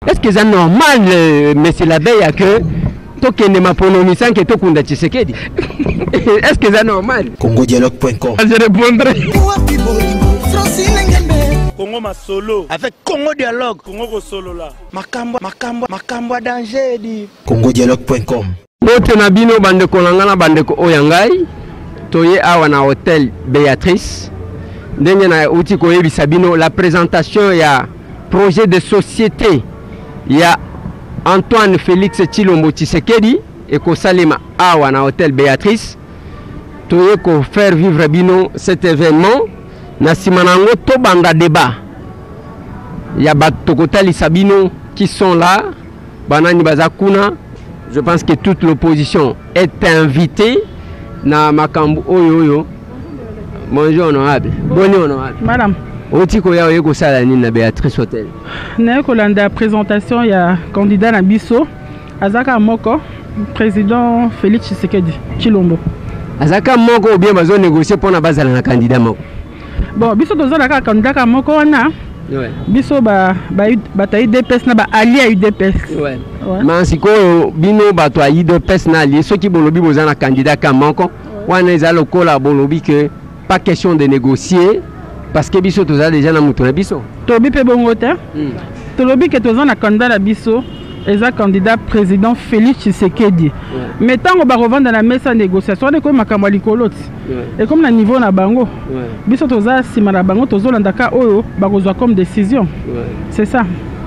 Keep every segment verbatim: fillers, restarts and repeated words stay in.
Est-ce que c'est normal, euh, monsieur l'abbé, que tu ne m'as pas nommé sans que tu kunde Tshisekedi? Est-ce que c'est normal? Congo Dialogue point com. Je répondrai. Congo ma solo avec Congo Dialogue. Congo ko solo là. Makambo makambo makambo danger di. Congo Dialogue point com. Bote na bino bande ko langana bande ko oyangai. Toye awa na hôtel Béatrice. Ndenge na uti ko yebi sabino la présentation ya projet de société. Il y a Antoine Félix Tshilombo Tshisekedi et ko salima awa na hôtel Béatrice. Toye ko faire vivre bino cet événement. Na simanango to banda débat. Il y a Batokotali Sabino qui sont là. Banani Bazakuna. Je pense que toute l'opposition est invitée. Na makambu oyo oyo. Bonjour honorable. Bonjour honorable. Madame. Otiko ya oyeko sala nini na Béatrice Hotel. Na kolanda présentation ya candidat na biso Azaka Moko, président Félix Tshisekedi Tshilombo. Azaka Moko ou bien bazo négocier pour na bazala na candidat Moko. Bon, biso tozala ka candidat ka Moko wana. Ouais. Biso ba ba bataille U D P S na ba allié à U D P S. Ouais. Ouais. Mansiko bino bato a U D P S na allié ceux qui bolobi bozana candidat ka Moko. Wana ezalo kola bolobi que pas question de négocier parce que biso tozala déjà na mutu na biso. Tobi pe bongo te. Tolobi que tozana candidat na biso. Eza candidat président Félix Tshisekedi. Ouais. Mais tant qu'on va revendre dans la messe à négociation, on est comme à Likolo. Et comme le niveau na bango, biso toza sima na bango tozo landaka oyo bakozwa comme décision. Ouais. C'est ça.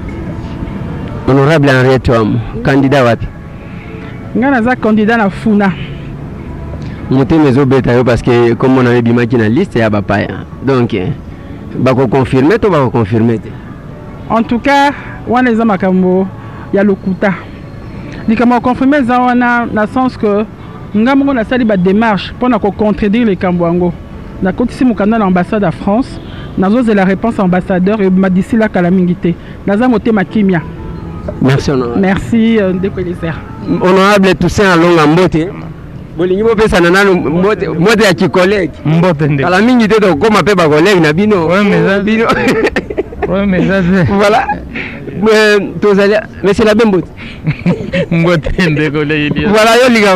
Honorable Henriette Wam, candidat wapi? Ngana za candidat na Funa. Monté mezo beta yo parce que comme on avait bimaki na liste ya bapaya. Donc bako confirmer to bako confirmer. En tout cas, wana za makambo ya lokuta. Likama confirmer za wana na sens que ngamongo na sali ba démarche pour na ko contredire les Kambwango. Na kotisi mukanda na ambassade à France, nazo c'est la réponse ambassadeur et ma d'ici la kalamingité. Naza moté makimia. Merci honorable. Merci euh, Ndekoleser. Honorable Toussaint Alonga Mbote. Bolingi bo pesa na nalo mbote mbote ya ki collègue. Mbote ndé. Kalamingité to koma pe ba collègue na bino. Ouais mais ça bino. Ouais mais ça voilà. Mais c'est la même botte. Voilà,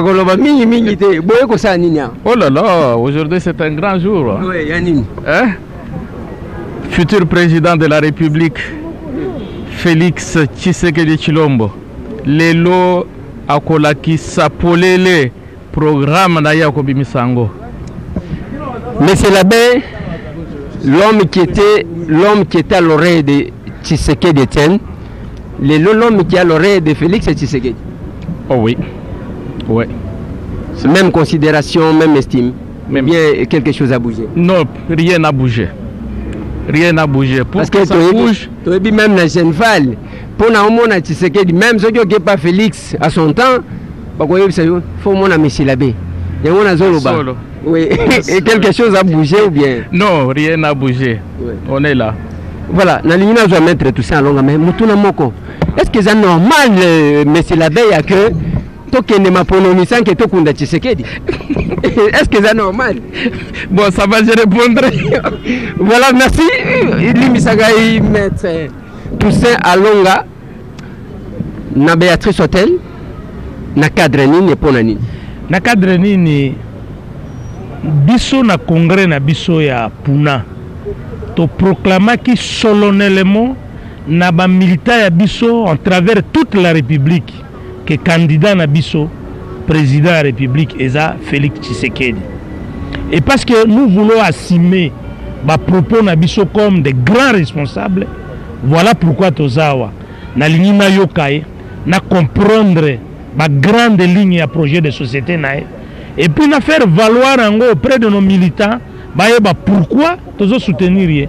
oh là là, aujourd'hui c'est un grand jour. Oui, Yannin. Hein? Futur président de la République, Félix Tshisekedi Tshilombo. Lelo akolaki sapolele programme na Yakobi Misango. Mais c'est l'abbé, l'homme qui était l'homme qui était à l'oreille de Tshisekedi Etienne. L'homme qui a l'oreille de Félix Tshisekedi. Oh oui. Oui. Même considération, même estime. Mais bien quelque chose a bougé. Non, rien n'a bougé. Rien n'a bougé. Pour Parce que, que ça bouge. Tu as vu même la Genval. Pour na Tshisekedi, même ceux qui n'ont pas Félix à son temps, il faut mon ami Silabé. Il y a un Zoloba. Oui. Et quelque chose a bougé ou bien? Non, rien n'a bougé. Oui. On est là. Voilà, na lingina doit mettre tout ça en longue mais mutuna moko. Est-ce que c'est normal euh, monsieur l'abbé que to ne m'a prononcé sans que to kunda Tshisekedi? Est-ce que c'est normal? Bon, ça va, je répondrai. Voilà, merci. Limisagai maître Toussaint Alonga na Béatrice Hotel na cadre nini pona nini? Na cadre nini biso na congrès na biso ya Puna. To proclamer qui solennellement na ba militant ya biso en travers toute la République que candidat na biso président de la République eza Félix Tshisekedi. Et parce que nous voulons assumer ba propos na biso comme des grands responsables, voilà pourquoi tozawa na lingi na yokaye na comprendre ba grande ligne ya projet de société na et puis na faire valoir ngo auprès de nos militants. Bah, pourquoi tu veux soutenir?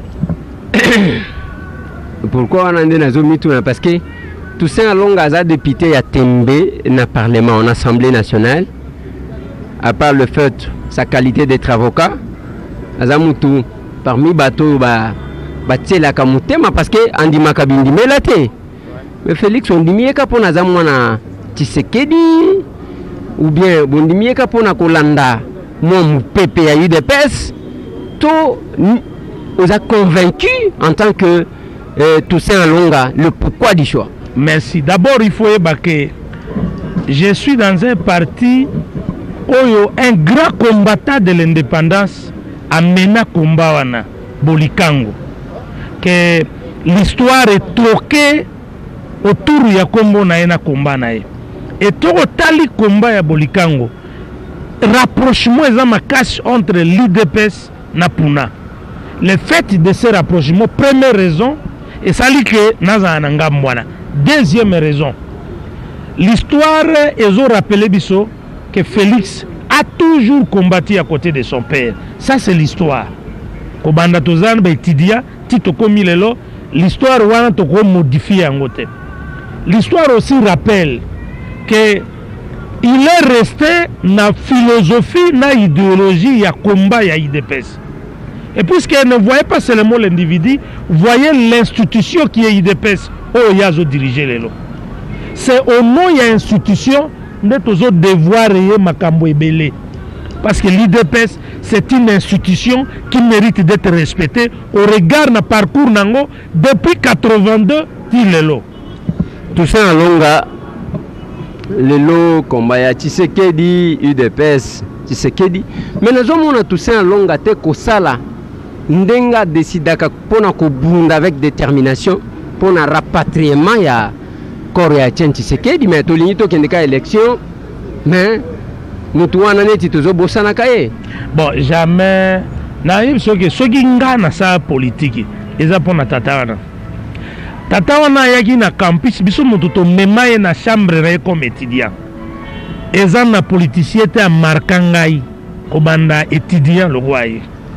Pourquoi on a dit parce que Toussaint Alonga a député à Tembe dans le Parlement, en Assemblée nationale, à part le fait sa qualité d'être avocat, Azamutu parmi bateau ba batte la kamutema parce que Andi Makabindi melate. Mais Félix on dit mieux pour Nazamwana Tshisekedi ou bien on dit mieux pour Nakolanda mon pépé à U D P S. Nous a convaincu en tant que euh, Toussaint Alonga le pourquoi du choix. Merci. D'abord, il faut évacuer. Je suis dans un parti où un grand combattant de l'indépendance a mené combat wana Bolikango. Que l'histoire est troquée autour ya kombo na ena combat na e. Et tout tali combat ya Bolikango. Rapprochement est ma cache entre l'U D P S na Puna. Le fait de ce rapprochement, première raison, et ça dit que naza ananga mwana. Deuxième raison, l'histoire ils ont rappelé biso que Félix a toujours combattu à côté de son père. Ça c'est l'histoire. Kobanda tozana ba etidia tito komi lelo, l'histoire wana toko modifier ngote. L'histoire aussi rappelle que il est resté na philosophie, na idéologie ya combat ya I D P S. Et puisqu'elle ne voyait pas seulement l'individu, voyait l'institution qui est I D P S. Oh, il y a dirigé les lots. C'est au nom de l'institution de tous devoir et makambo ebele. Parce que l'I D P S, c'est une institution qui mérite d'être respectée au regard de parcours nango depuis quatre-vingt-deux til les lots. Tout ça en longa, les lots combat ya Tshisekedi, U D P S, Tshisekedi. Mais nous avons tout ça en longa te kosala. Ndenga décidaka pona ko bunda avec détermination. Pour un rapatriement, il y a corps ya Tshisekedi, mais tout l'unité qui est élection, mais nous tous en année toujours bossana kaye. Bon, jamais. Naïf ce que ce qui ngana sa politique, ils a pour na tatawana. Tatawana yaki na campus, biso mututo memaye na chambre na comme étudiant. Ils ont na politicien te markangai, kobanda étudiant le roi.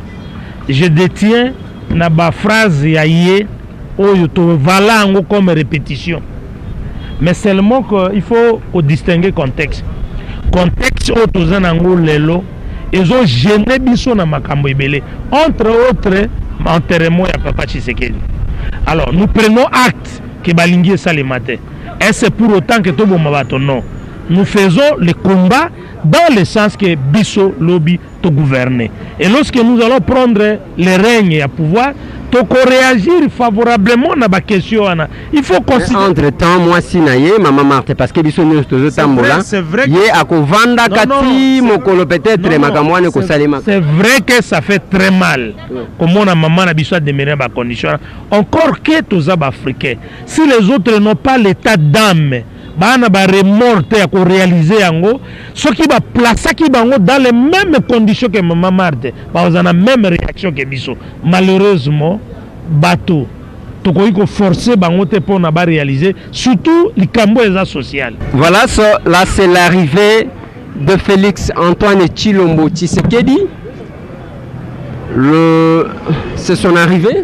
Je détiens na ba phrase ya yé. Oh, voilà comme répétition. Mais seulement qu'il faut distinguer contexte. Contexte où tous en ango lelo, ils ont gêné biso na makambo ebele. Entre autres, enterrement ya papa Tshisekedi. Alors, nous prenons acte que balingi ça le matin. Et c'est pour autant que tout le monde non. Nous faisons le combat dans le sens que biso lobby to gouverner. Et lorsque nous allons prendre les règnes à pouvoir, to réagir favorablement à la question. Il faut considérer. Entre temps, moi si naïe, maman Marthe, parce que biso nous tous tambola. C'est vrai. Yé à kovanda kati mokolo peut-être makamwane ko salima. C'est vrai que ça fait très mal. Comme on a maman na biso demeurer dans condition. Encore que tous les Africains, si les autres n'ont pas l'état d'âme, bana ba remorte à réaliser yango, ce qui va placer qui bango dans les mêmes conditions que maman Marthe, ba on a la même réaction que biso. Malheureusement, bateau to ko forcer bango te pour na ba réaliser, surtout les cambo social. Voilà, so, là c'est l'arrivée de Félix Antoine Tshilombo Tshisekedi. Le c'est son arrivée.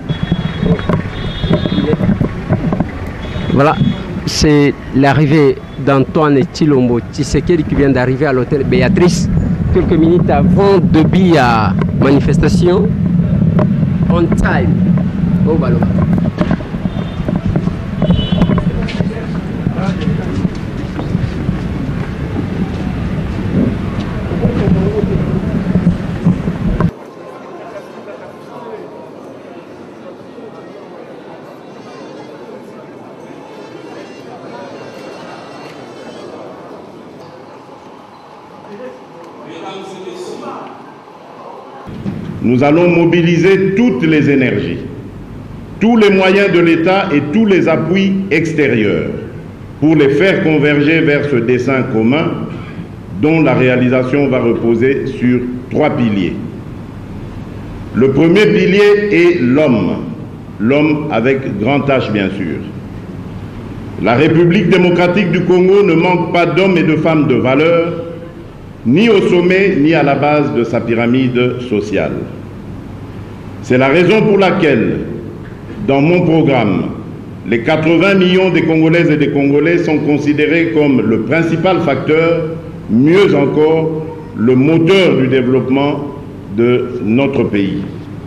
Voilà. C'est l'arrivée d'Antoine Tshilombo Tshisekedi qui vient d'arriver à l'hôtel Béatrice quelques minutes avant de début à manifestation. On time. Au ballon. Nous allons mobiliser toutes les énergies, tous les moyens de l'État et tous les appuis extérieurs pour les faire converger vers ce dessein commun dont la réalisation va reposer sur trois piliers. Le premier pilier est l'homme, l'homme avec grand H bien sûr. La République démocratique du Congo ne manque pas d'hommes et de femmes de valeur, ni au sommet, ni à la base de sa pyramide sociale. C'est la raison pour laquelle, dans mon programme, les quatre-vingts millions de Congolaises et des Congolais sont considérés comme le principal facteur, mieux encore, le moteur du développement de notre pays.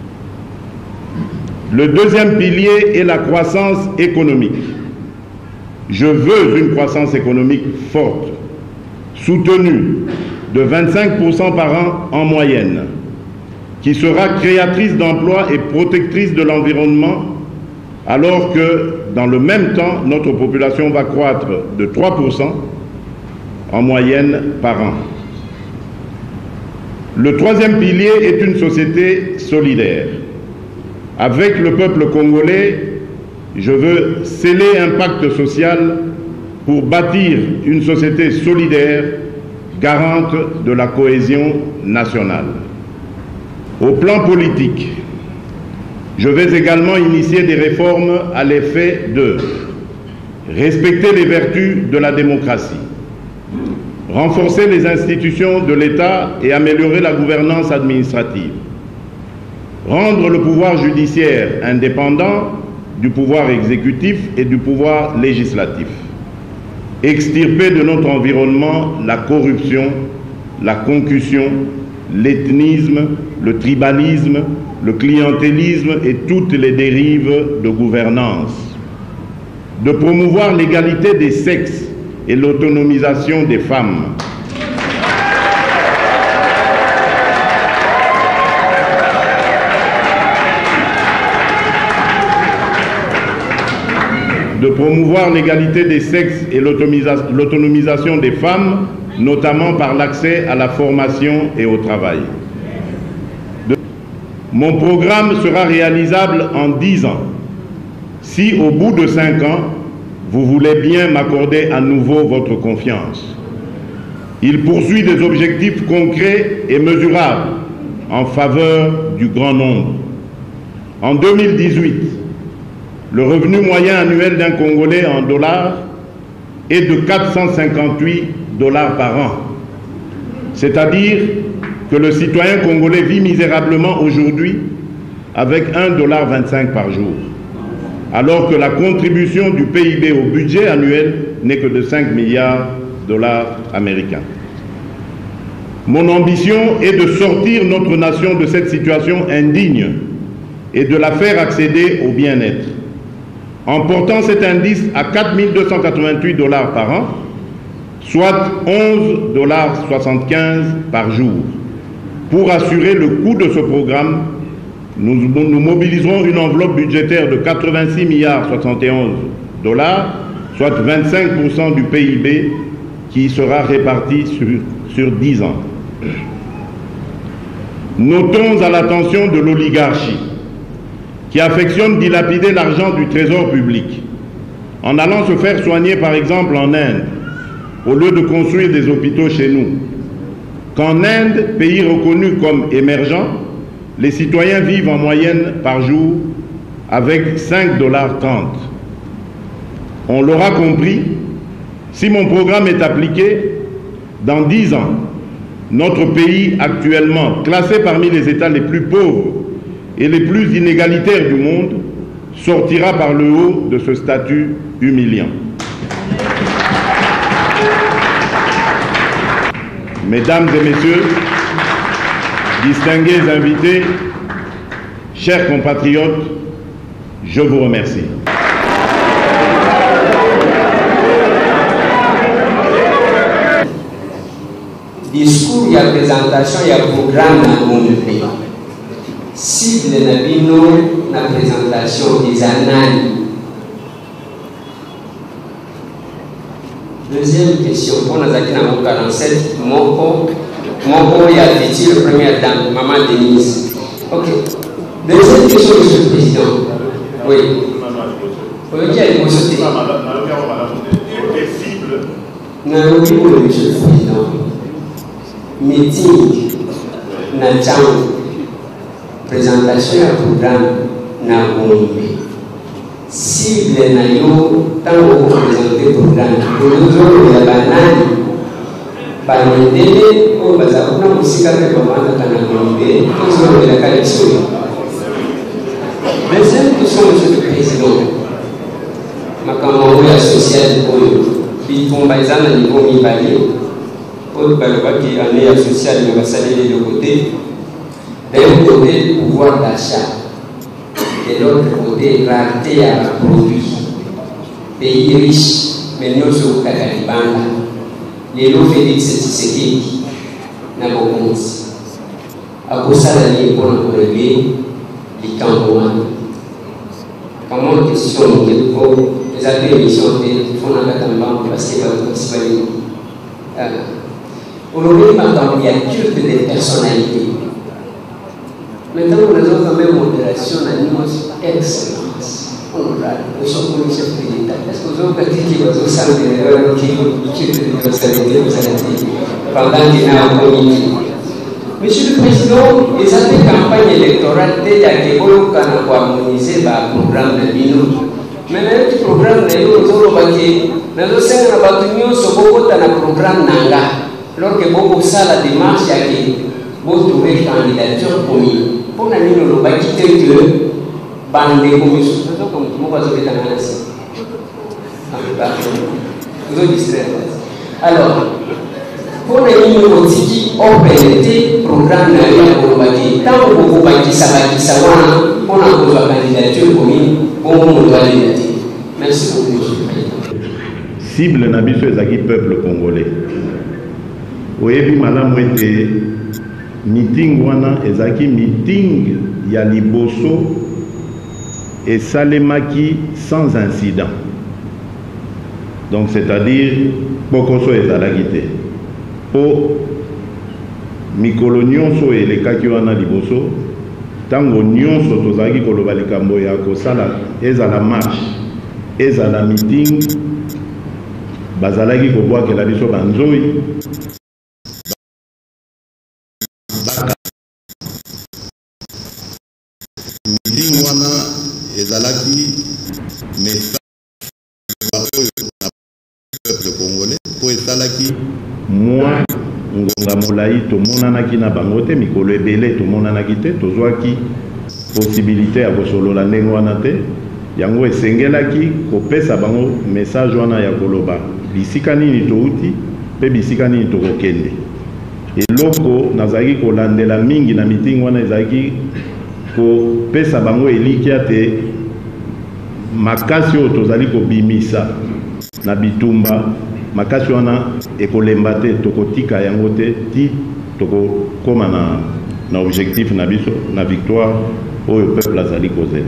Le deuxième pilier est la croissance économique. Je veux une croissance économique forte, soutenue de vingt-cinq pour cent par an en moyenne, qui sera créatrice d'emplois et protectrice de l'environnement, alors que dans le même temps, notre population va croître de trois pour cent en moyenne par an. Le troisième pilier est une société solidaire. Avec le peuple congolais, je veux sceller un pacte social pour bâtir une société solidaire, garante de la cohésion nationale. Au plan politique, je vais également initier des réformes à l'effet de respecter les vertus de la démocratie, renforcer les institutions de l'État et améliorer la gouvernance administrative, rendre le pouvoir judiciaire indépendant du pouvoir exécutif et du pouvoir législatif, extirper de notre environnement la corruption, la concussion, l'ethnisme, le tribalisme, le clientélisme et toutes les dérives de gouvernance, de promouvoir l'égalité des sexes et l'autonomisation des femmes, de promouvoir l'égalité des sexes et l'autonomisation des femmes, notamment par l'accès à la formation et au travail. De... Mon programme sera réalisable en dix ans. Si au bout de cinq ans, vous voulez bien m'accorder à nouveau votre confiance. Il poursuit des objectifs concrets et mesurables en faveur du grand nombre. En deux mille dix-huit, le revenu moyen annuel d'un Congolais en dollars est de quatre cent cinquante-huit dollars par an. C'est-à-dire que le citoyen congolais vit misérablement aujourd'hui avec un dollar vingt-cinq par jour, alors que la contribution du P I B au budget annuel n'est que de cinq milliards de dollars américains. Mon ambition est de sortir notre nation de cette situation indigne et de la faire accéder au bien-être, en portant cet indice à quatre mille deux cent quatre-vingt-huit dollars par an, soit onze dollars soixante-quinze par jour. Pour assurer le coût de ce programme, nous, nous mobiliserons une enveloppe budgétaire de quatre-vingt-six milliards soixante et onze dollars, soit vingt-cinq pour cent du P I B, qui sera réparti sur, sur dix ans. Notons à l'attention de l'oligarchie, qui affectionne dilapider l'argent du trésor public, en allant se faire soigner par exemple en Inde, au lieu de construire des hôpitaux chez nous. Qu'en Inde, pays reconnu comme émergent, les citoyens vivent en moyenne par jour avec cinq dollars trente. On l'aura compris, si mon programme est appliqué, dans dix ans, notre pays actuellement classé parmi les États les plus pauvres et les plus inégalitaires du monde sortira par le haut de ce statut humiliant. Mesdames et messieurs, distingués invités, chers compatriotes, je vous remercie. Discours, il y a présentation, il y a programme dans mon pays. Cible na bino na présentation des annales. Deuxième question, pour nous acquis dans mon quarante-sept, mon il y a dit le première dame, Maman Denise. Ok. Deuxième question, Monsieur le Président. Oui. Oui, qui a été consulté? Non, oui, Monsieur le Président. Meeting, na présentation à programme na Gombe. Cible na yo, tant que vous présentez le programme, nous avons la banane, par le délai, on va avoir aussi quatre moments dans la Gombe, nous avons la collection. Deuxième question, Monsieur le Président. Ma campagne sociale pour puis pour Baïzan à niveau Mibali, pour le qui en est social, il va saluer les deux côtés. D'un côté, le pouvoir d'achat, et de l'autre côté, rareté à produit. Pays riche, mais nous sommes Kakalibanda. Les lots Félix Tshisekedi n'a pas commencé. À cause de la ligne pour nous relever, les Cambouans. comment question les appels émissions de fond à Katamba parce que c'est pas aujourd'hui maintenant il y a culte des personnalités. Maintenant nous avons quand même modération à niveau excellence. On a le chef de l'État. Est-ce que vous avez dit que vous savez que culte des personnalités pendant qu'il y a un comité? Monsieur le Président, les années campagne électorale, il y a des gens qui ont harmonisé le programme de Bino. Maintenant, le programme de Bino, nous avons dit que nous avons un programme Nanga. Alors que beaucoup de la démarche, il y a des trouver candidature commune. Pour nous, nous avons quitté le bande de commissions. Nous avons dit que nous avons Vous avez distrait. Alors, pour les motiki open programme na ya kolobaki tant que vous baki sabaki sawana pour la candidature commune pour mon candidature. Merci beaucoup. Cible na biso ezaki peuple congolais. Oyebi malamu ete meeting wana ezaki meeting ya liboso esalemaki sans incident. Donc c'est-à-dire bokoso ezalaki te. Po mikolo nyonso elekaki wana liboso tango nyonso tozalaki koloba likambo ya kosala ezala marche ezala meeting bazalaki kobwakela biso banzoi meeting wana ezalaki message na peuple congolais po esalaki moi ngonga molai tomonanaki na bango te mikolo ebele tomonanaki te tozwaki possibilité ya kosolola ndenge wana te yango esengelaki kopesa bango message wana ya koloba bisika nini touti mpe bisika nini tokokende. Eloko nazalaki kolandela mingi na meeting wana ezalaki kopesa bango elikia te makasi oyo tozali kobimisa na bitumba makasi wana ekolemba te tokotika yango te ti tokokoma na, na objectif na biso na victoire oyo peuple azali kozela.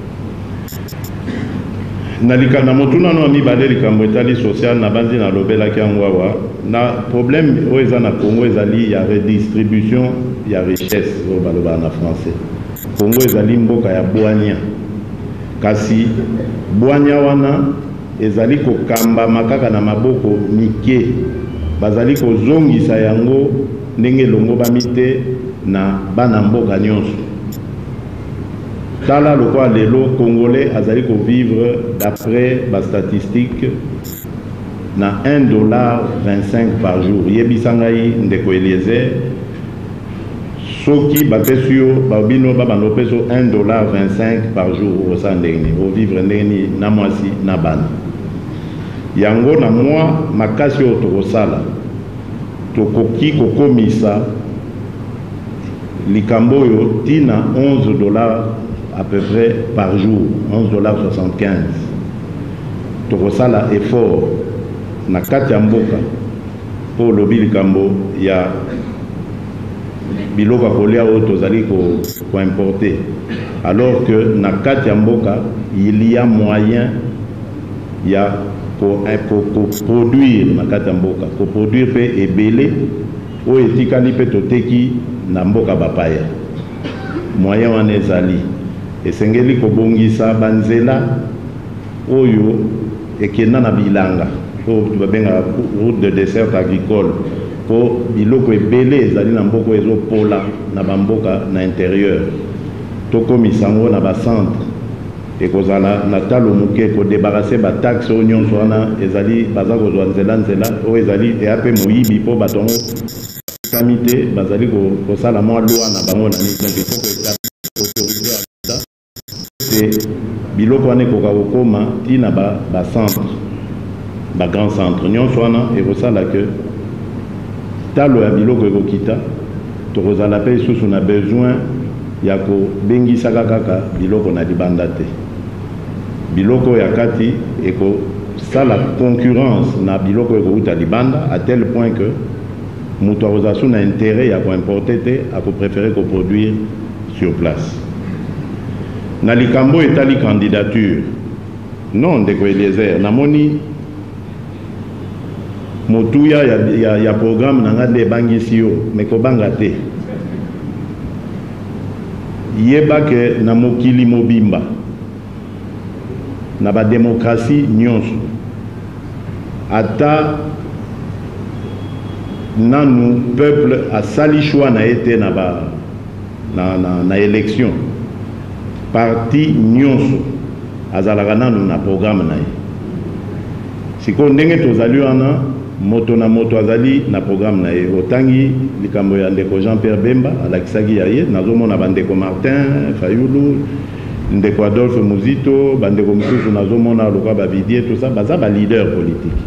Nalika na motuna no mibale likambo etali social na banzi na lobelaki yango awa na problème oyo eza na Congo ezali ya redistribution ya richesse oyo baloba na français. Congo ezali mboka ya bwanya kasi bwanya wana ezali kokamba makaka na maboko mike bazali kozongisa yango ndenge longo bamite na bana mboka nyonso. Tala lokwa lelo congolais azali ko vivre d'après ba statistique na un dollar vingt-cinq par jour. Yebisangai ndeko Eliezer soki bapesio babino babano peso un dollar vingt-cinq par jour au sein ndenge au vivre ndenge na mwasi na bana. Yango na mwa makasi oyo tokosala tokoki kokomisa likambo oyo tina onze dollars à peu près par jour, onze dollars soixante-quinze. Tokosala effort na kati ya mboka po lobi likambo ya biloko kolia oyo tozali ko importer, alors que na kati ya mboka il y a moyen ya pour produire na kati ya mboka ko produire pe ebele oyo etikali pe toteki na mboka bapaya moyen wana ezali esengeli kobongisa banzela oyo ekenda na bilanga oyo babenga route de dessert agricole po biloko ebele ezali na mboka ezopola na bamboka na intérieur tokomisa ngo na bacentre ekozala na talo moke kodebarase bataxe oyo nyonso wana ezali baza kozwa nzela nzela oyo ezali eya mpe moyibi mpo bato yango kami te bazali kosala mwa lwa na bango na nini donc ifo autorité ya leta te biloko wana ekoka kokoma ntina bacentre bagrand centre nyonso wana ekosala ke talo ya biloko ekokita tokozala mpe lisusu na besoin ya kobengisaka kaka biloko na libanda te biloko ya kati ekosala concurrence na biloko ekouta libanda à tel point que moto akozala na intérêt ya koimporte te akopréféré koproduire sur place. Nalikambo etali candidature. Non, ndeko Eliezer, namoni motuya ya, ya, ya programme nanga de bangisi yo, mais ko banga te. Yeba ke na mokili mobimba na ba démocratie nyonso ata nanu peuple a sali choix na été na ba na, na, na élection parti nyonso azalaka nanu na programme na ye siko ndenge tozali wana moto na moto azali na programme na ye otangi likambo ya ndeko Jean-Pierre Bemba alakisaki ya ye nazomona bandeko Martin Fayulu ndeko Adolphe Muzito bandeko mosusu nazomona lokwa babidie tout ça baza ba leader politique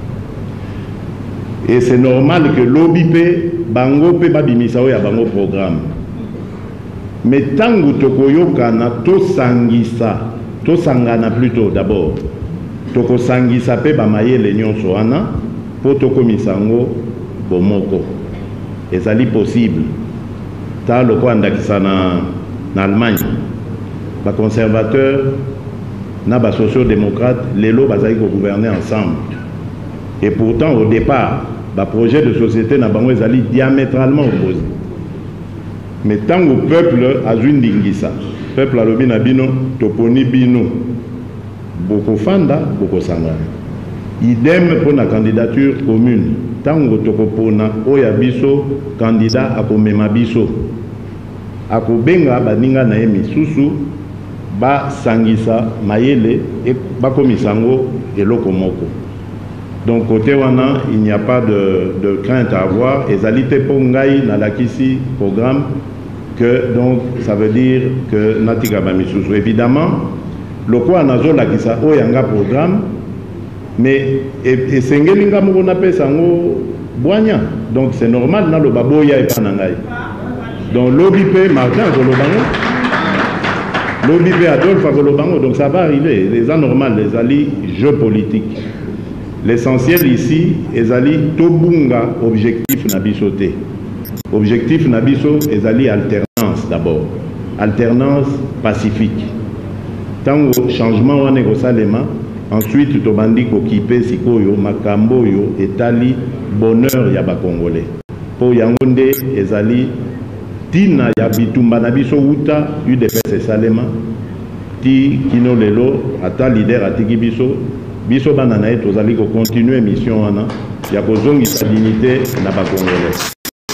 et c'est normal que lobby pe bango pe babimisa oyo ya bango programme mais tangu tokoyokana tosangisa tosangana plutôt d'abord tokosangisa pe bamayele nyonso wana po tokomisa ngo bomoko ezali possible ta loko andakisa na na Allemagne ba conservateur na ba sociaux-démocrates lelo bazali ko gouverner ensemble et pourtant au départ ba projet de société na bango ezali diamétralement opposé mais tant au peuple azwi ndingisa peuple alobi na bino toponi bino bokofanda bokosangana idem pour la candidature commune tango tokopona oya biso candidat akomema biso akobenga baninga na ye misusu ba sangisa mayele et bakomisango eloko moko. Donc côté wana il n'y a pas de, de crainte à avoir ezalité pour ngai na lakisi programme que donc ça veut dire que natika ba misusu évidemment loko anazo lakisa oyanga programme mais et sengelinga moko na pesa ngo boanya donc c'est normal na lo baboya et panangai donc lobby pe Martin Kolobango lobby pe Adolphe Kolobango donc ça va arriver les anormales les alliés jeux politiques l'essentiel ici ezali tobunga objectif na bisoté objectif na biso ezali alternance d'abord alternance pacifique tango changement wana ekosalema ensuite tobandi kokipe sikoyo makambo yo etali bonheur ya bakongolais po yango nde ezali tina ya bitumba na biso uta U D P S esalema ti kino lelo ata leader atiki biso biso bana na ye tozali ko continuer mission wana ya kozongisa dignité na bakongolais.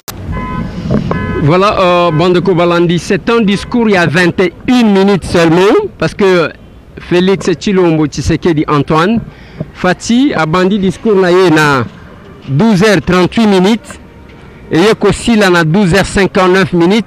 Voilà, euh, Bandeko Balandi, c'est un discours il y a vingt et une minutes seulement, parce que Félix Tshilombo Tshisekedi Antoine, Fati a bandi discours na ye na douze heures trente-huit minutes, et yek aussi là na douze heures cinquante-neuf minutes.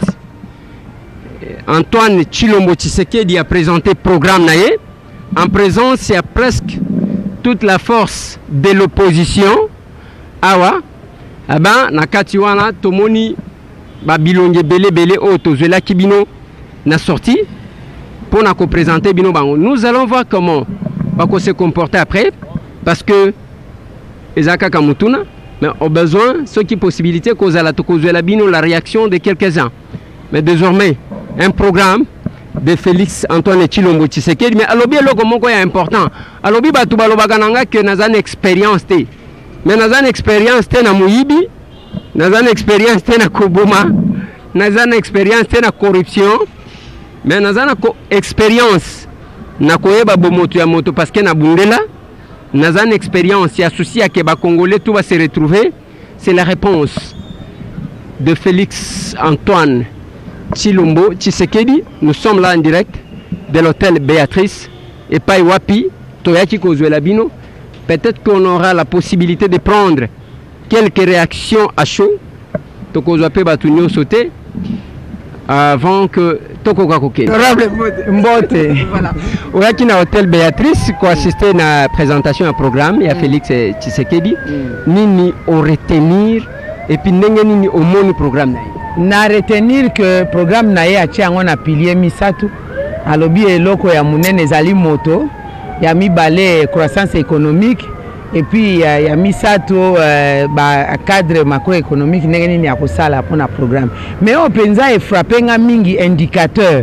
Antoine Tshilombo Tshisekedi a présenté programme na ye, en présence il y a presque toute la force de l'opposition. Awa, ah ben, na katiwana tomoni babilonge belé belé auto zela kibino na sorti pour na ko présenter bino bango. Nous allons voir comment va se comporter après parce que ezaka kamutuna mais au besoin ce qui possibilité cause la to la bino la réaction de quelques-uns. Mais désormais un programme de Félix Antoine Tshilombo Tshisekedi mais alobi loko moko ya important. Alobi batu balobaka nanga que nazan expérience te. Mais nazan expérience te na muyibi nazan expérience te na koboma nazan expérience te na corruption mais nazan expérience na koyeba bomoto ya moto parce que na bundela nazan expérience ya souci ya ke ba congolais tout va se retrouver. C'est la réponse de Félix Antoine Tshilombo Tshisekedi. Nous sommes là en direct de l'hôtel Béatrice et Paiwapi Toyaki Kozwelabino. Peut-être qu'on aura la possibilité de prendre quelques réactions à chaud. Tokozwape Batunyo sauté avant que Toko Kakoke. Honorable Mbote. Voilà. Oyaki na hôtel Béatrice pour assister à la présentation du programme. Il y a Félix Tshisekedi. Nini au retenir et puis nini au mon programme. Na retenir que programme na ye atia ngo na pilier misatu alobi eloko ya munene zali moto ya mibale croissance économique et puis ya, ya misato uh, ba cadre macroéconomique ndenge nini ya kosala pona programme mais on penza e frapper nga mingi indicateur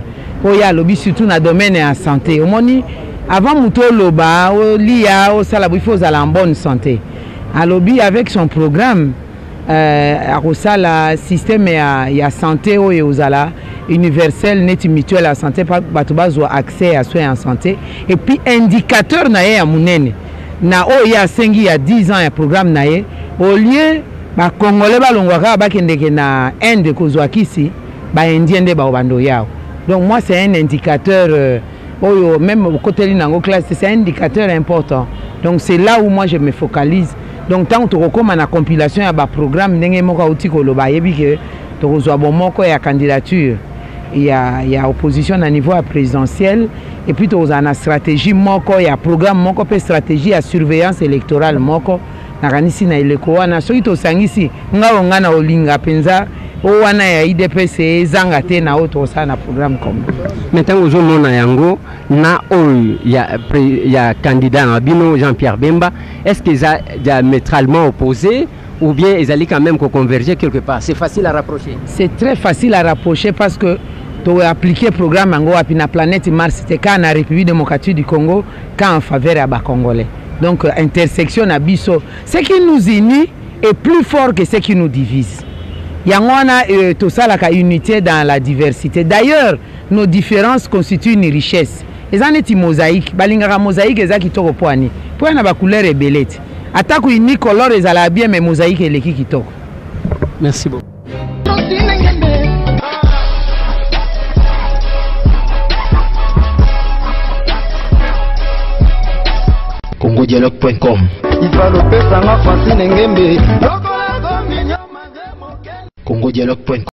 oya alobi surtout na domaine ya santé omoni avant muto loba olia osala il faut ozala en bonne santé alobi avec son programme euh, akosala système ya, ya santé oyo ozala universel neti mutuelle ya santé bato bazwa accès à soins en santé et puis indicateur na ye ya munene na oyo asengi ya dix ans ya programme na ye au lieu bakongole balongwaka bakendeke na Inde kozwa kisi baindien nde baobando yao. Donc moi c'est un indicateur euh, oh, même au côté de la classe c'est un indicateur important. Donc c'est là où moi je me focalise. Donc tant que tu recommandes la compilation à bas programme n'engé moka outil koloba yebi que tu reçois bon moko ya candidature. Il y a il y a opposition à niveau présidentiel et puis tu as une stratégie moko ya programme moko pe stratégie à surveillance électorale moko na kanisi na ileko wana so ito sangisi ngawo ngana olinga penza wana ya I D P C zanga te na auto ça na programme comme maintenant ozo mona yango na oyo ya ya candidat na bino Jean-Pierre Bemba est-ce qu'ils sont diamétralement opposés ou bien ils allaient quand même converger quelque part? C'est facile à rapprocher. C'est très facile à rapprocher parce que tu as appliqué le programme en la planète Mars, c'était quand la République démocratique du Congo, quand en faveur à Congolais. Donc, intersection à Bisso. Ce qui nous unit est plus fort que ce qui nous divise. Il y a euh, tout ça, la unité dans la diversité. D'ailleurs, nos différences constituent une richesse. Les gens sont mosaïques. Balingara mosaïque, ils sont au point. Pour une couleur est belle. Attaque une couleur, ils sont bien, mais mosaïque est l'équipe qui toque. Merci beaucoup. congo dialogue point com congo dialogue point com